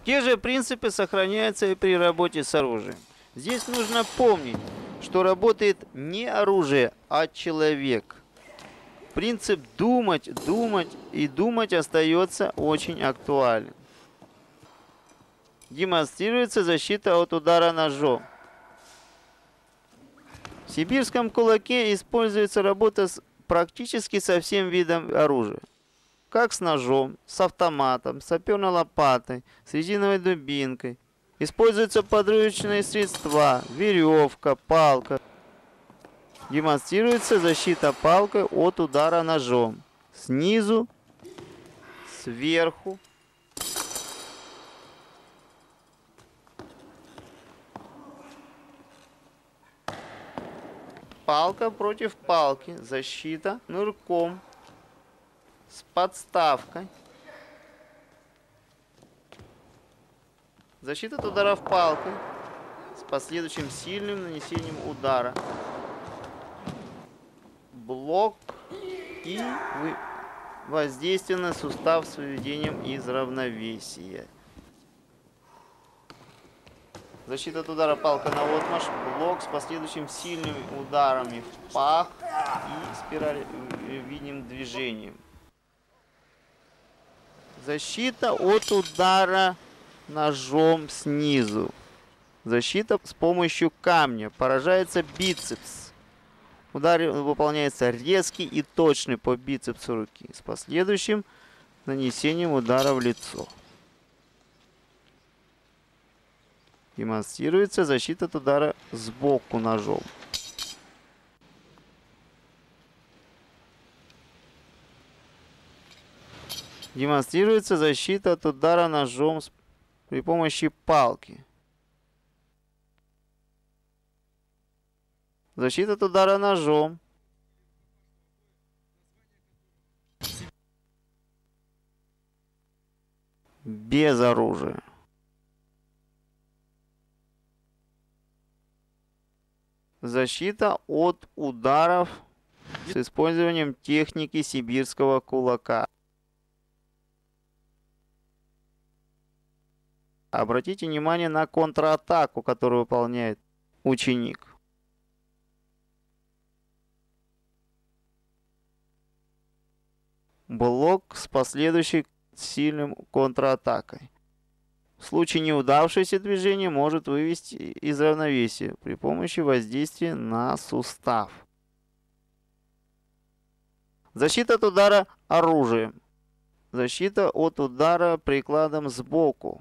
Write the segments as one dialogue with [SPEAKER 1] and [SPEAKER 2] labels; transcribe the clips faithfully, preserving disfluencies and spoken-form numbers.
[SPEAKER 1] Те же принципы сохраняются и при работе с оружием. Здесь нужно помнить, что работает не оружие, а человек. Принцип думать, думать и думать остается очень актуален. Демонстрируется защита от удара ножом. В сибирском кулаке используется работа с практически со всем видом оружия. Как с ножом, с автоматом, с саперной лопатой, с резиновой дубинкой. Используются подручные средства, веревка, палка. Демонстрируется защита палкой от удара ножом. Снизу, сверху. Палка против палки. Защита нырком. С подставкой. Защита от ударов палкой. С последующим сильным нанесением удара. Блок и воздействие на сустав с выведением из равновесия. Защита от удара палка наотмашь, блок с последующим сильными ударами в пах и спиральным движением. Защита от удара ножом снизу. Защита с помощью камня. Поражается бицепс. Удар выполняется резкий и точный по бицепсу руки с последующим нанесением удара в лицо. Демонстрируется защита от удара сбоку ножом. Демонстрируется защита от удара ножом при помощи палки. Защита от удара ножом. Без оружия. Защита от ударов с использованием техники сибирского кулака. Обратите внимание на контратаку, которую выполняет ученик. Блок с последующей сильным контратакой. В случае неудавшегося движения может вывести из равновесия при помощи воздействия на сустав. Защита от удара оружием. Защита от удара прикладом сбоку.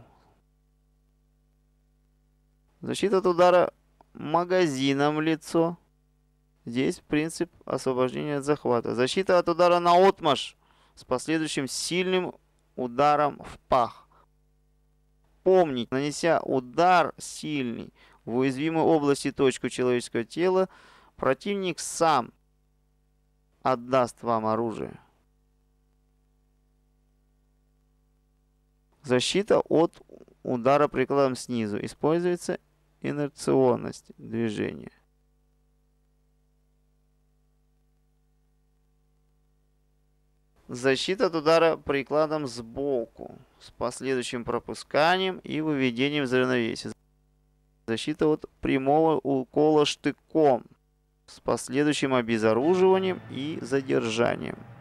[SPEAKER 1] Защита от удара магазином в лицо. Здесь принцип освобождения от захвата. Защита от удара наотмашь с последующим сильным ударом в пах. Помнить, нанеся удар сильный в уязвимой области точку человеческого тела, противник сам отдаст вам оружие. Защита от удара прикладом снизу. Используется инерционность движения. Защита от удара прикладом сбоку с последующим пропусканием и выведением из равновесия. Защита от прямого укола штыком с последующим обезоруживанием и задержанием.